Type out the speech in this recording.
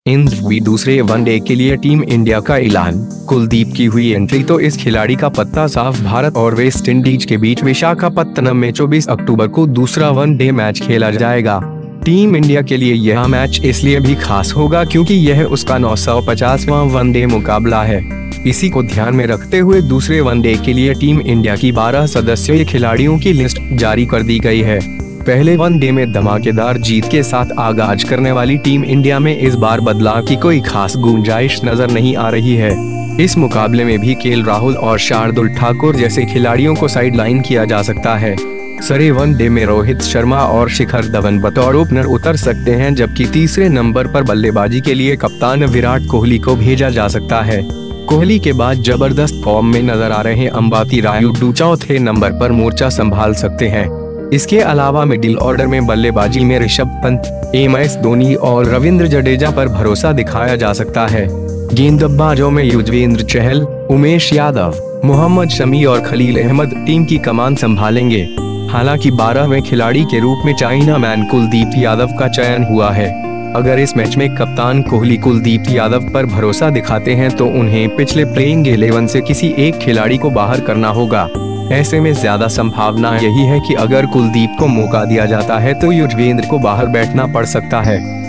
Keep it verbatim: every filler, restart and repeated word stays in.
इन हुई दूसरे वनडे के लिए टीम इंडिया का ऐलान। कुलदीप की हुई एंट्री तो इस खिलाड़ी का पत्ता साफ। भारत और वेस्ट इंडीज के बीच विशाखापत्तनम में चौबीस अक्टूबर को दूसरा वनडे मैच खेला जाएगा। टीम इंडिया के लिए यह मैच इसलिए भी खास होगा क्योंकि यह उसका नौ सौ पचासवां वनडे मुकाबला है। इसी को ध्यान में रखते हुए दूसरे वनडे के लिए टीम इंडिया की बारह सदस्यीय खिलाड़ियों की लिस्ट जारी कर दी गई है। पहले वनडे में धमाकेदार जीत के साथ आगाज करने वाली टीम इंडिया में इस बार बदलाव की कोई खास गुंजाइश नजर नहीं आ रही है। इस मुकाबले में भी केएल राहुल और शार्दुल ठाकुर जैसे खिलाड़ियों को साइडलाइन किया जा सकता है। सरे वनडे में रोहित शर्मा और शिखर धवन बतौर ओपनर उतर सकते हैं, जबकि तीसरे नंबर पर बल्लेबाजी के लिए कप्तान विराट कोहली को भेजा जा सकता है। कोहली के बाद जबरदस्त फॉर्म में नजर आ रहे अंबाती रायुडू चौथे नंबर पर मोर्चा संभाल सकते हैं। इसके अलावा मिडिल ऑर्डर में बल्लेबाजी में ऋषभ पंत, एम एस धोनी और रविंद्र जडेजा पर भरोसा दिखाया जा सकता है। गेंदबाजों में युजवेंद्र चहल, उमेश यादव, मोहम्मद शमी और खलील अहमद टीम की कमान संभालेंगे। हालांकि बारहवें खिलाड़ी के रूप में चाइना मैन कुलदीप यादव का चयन हुआ है। अगर इस मैच में कप्तान कोहली कुलदीप यादव पर भरोसा दिखाते हैं तो उन्हें पिछले प्लेइंग इलेवन से किसी एक खिलाड़ी को बाहर करना होगा। ऐसे में ज्यादा संभावना यही है कि अगर कुलदीप को मौका दिया जाता है तो युजवेंद्र को बाहर बैठना पड़ सकता है।